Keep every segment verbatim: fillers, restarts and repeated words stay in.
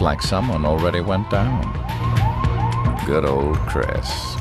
like someone already went down. Good old Chris.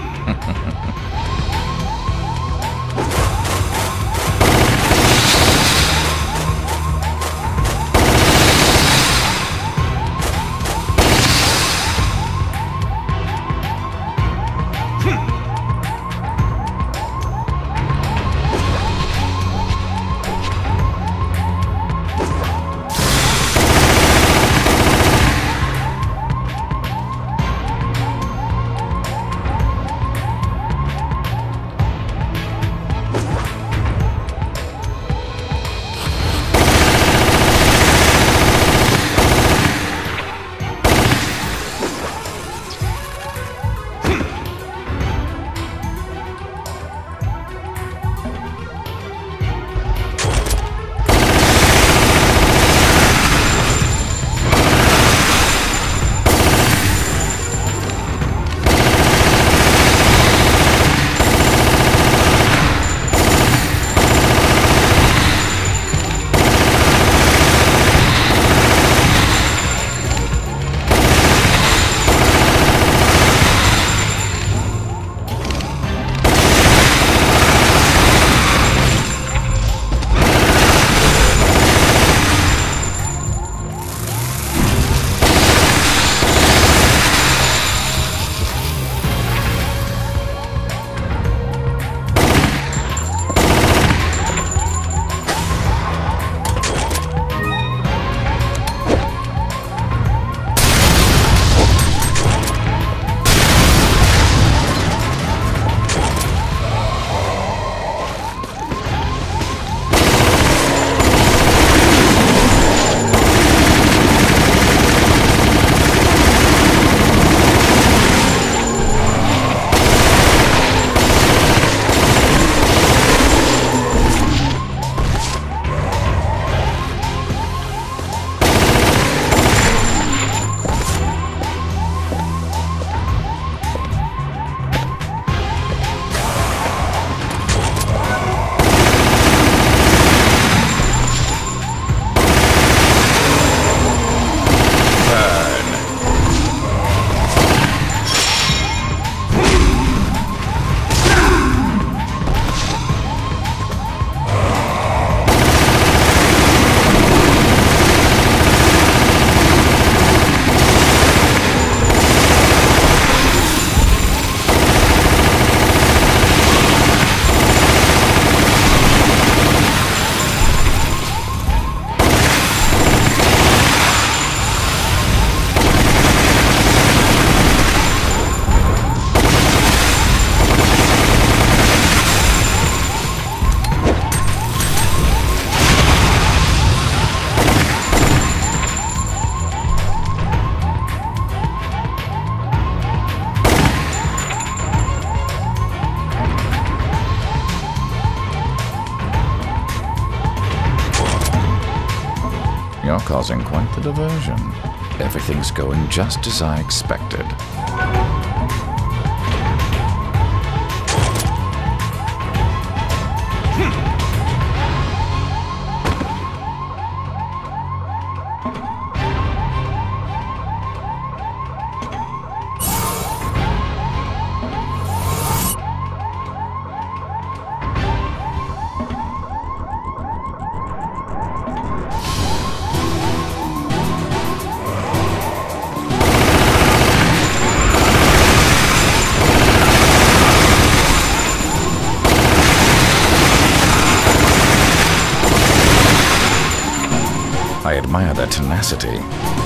You're causing quite the diversion. Everything's going just as I expected. I admire their tenacity.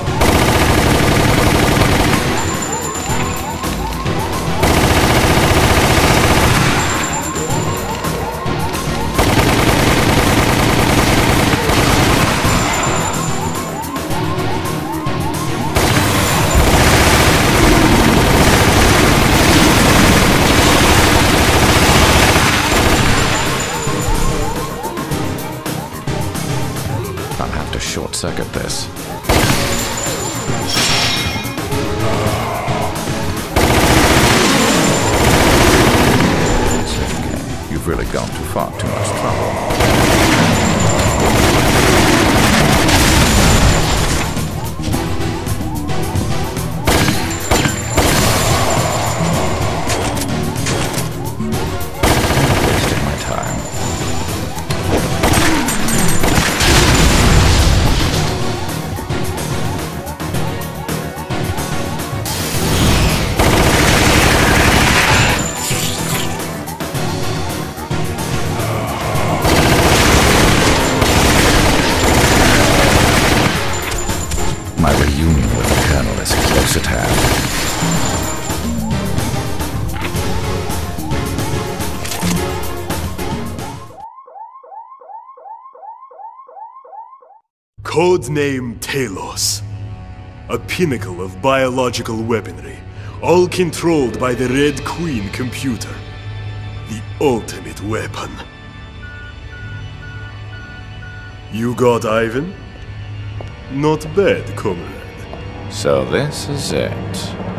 Short-circuit this. It's okay. You've really gone too far, too much trouble. Codename Talos. A pinnacle of biological weaponry, all controlled by the Red Queen computer. The ultimate weapon. You got Ivan? Not bad, comrade. So this is it.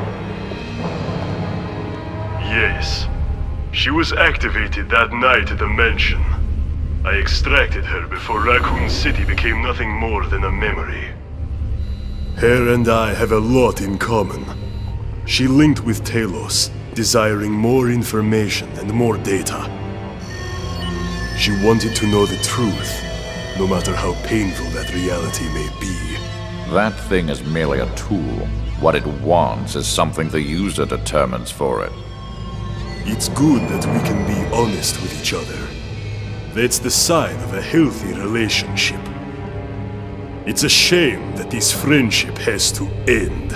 Yes. She was activated that night at the mansion. I extracted her before Raccoon City became nothing more than a memory. Her and I have a lot in common. She linked with Talos, desiring more information and more data. She wanted to know the truth, no matter how painful that reality may be. That thing is merely a tool. What it wants is something the user determines for it. It's good that we can be honest with each other. That's the sign of a healthy relationship. It's a shame that this friendship has to end.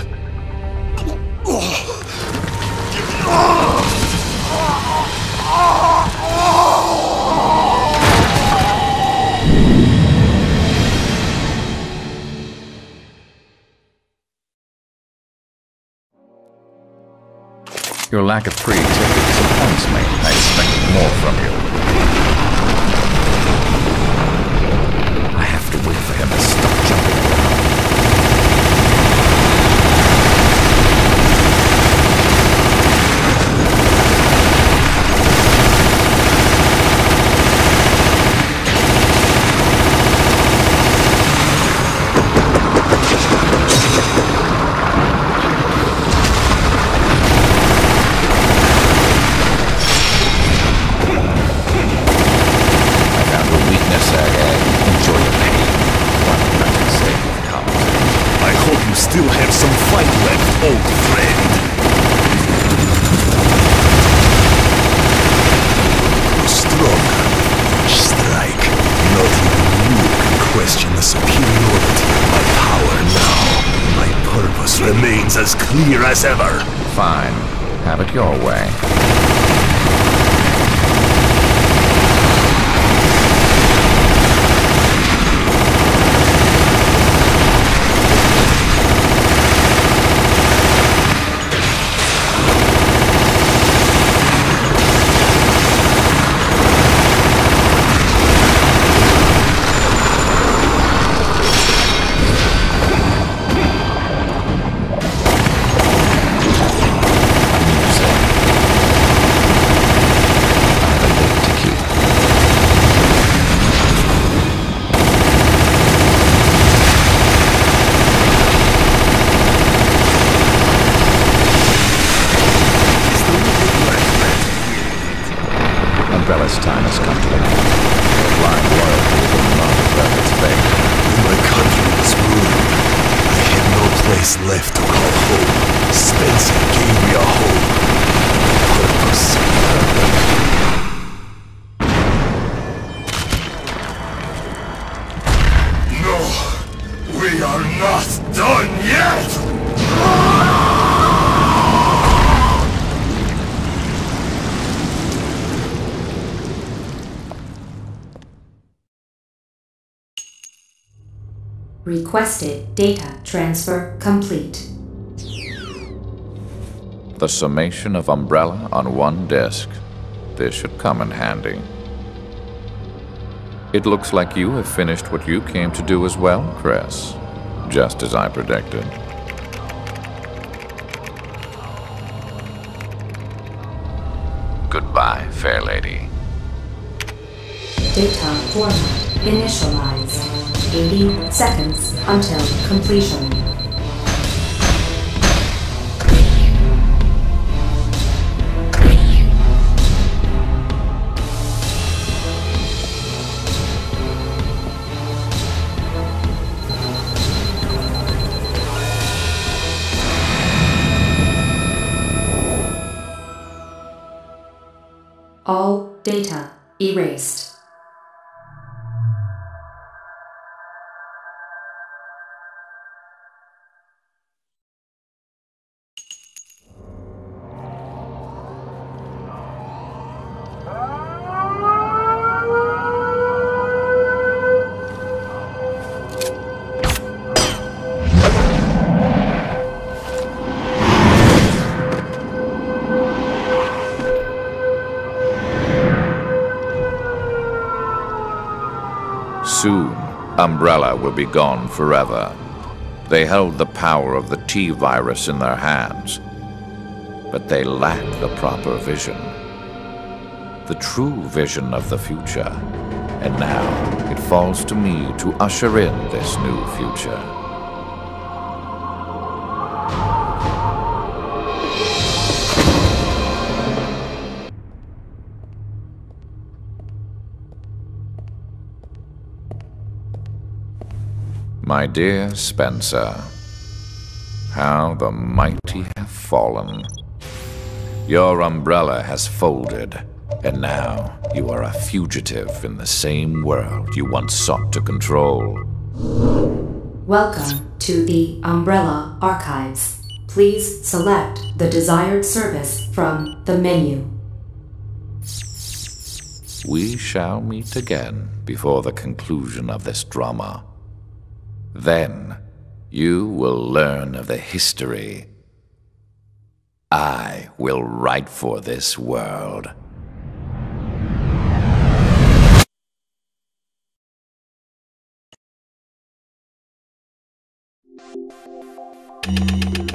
Your lack of creativity disappoints me. I expected more from you. I have to wait for him to stop jumping around. Still have some fight left, old friend. You're stronger with each strike. Not even you can question the superiority of my power now. My purpose remains as clear as ever. Fine. Have it your way. Umbrella's time has come to an end. Blind loyalty will not avert its fate. When my country was ruined, I had no place left to call home. Spencer gave me a home. Purpose. No! We are not done yet! Requested data transfer complete. The summation of Umbrella on one disk. This should come in handy. It looks like you have finished what you came to do as well, Chris. Just as I predicted. Goodbye, fair lady. Data format initialized. eighty seconds until completion. All data erased. Soon, Umbrella will be gone forever. They held the power of the T-virus in their hands, but they lacked the proper vision. The true vision of the future. And now, it falls to me to usher in this new future. My dear Spencer, how the mighty have fallen. Your umbrella has folded, and now you are a fugitive in the same world you once sought to control. Welcome to the Umbrella Archives. Please select the desired service from the menu. We shall meet again before the conclusion of this drama. Then, you will learn of the history I will write for this world. Thank you.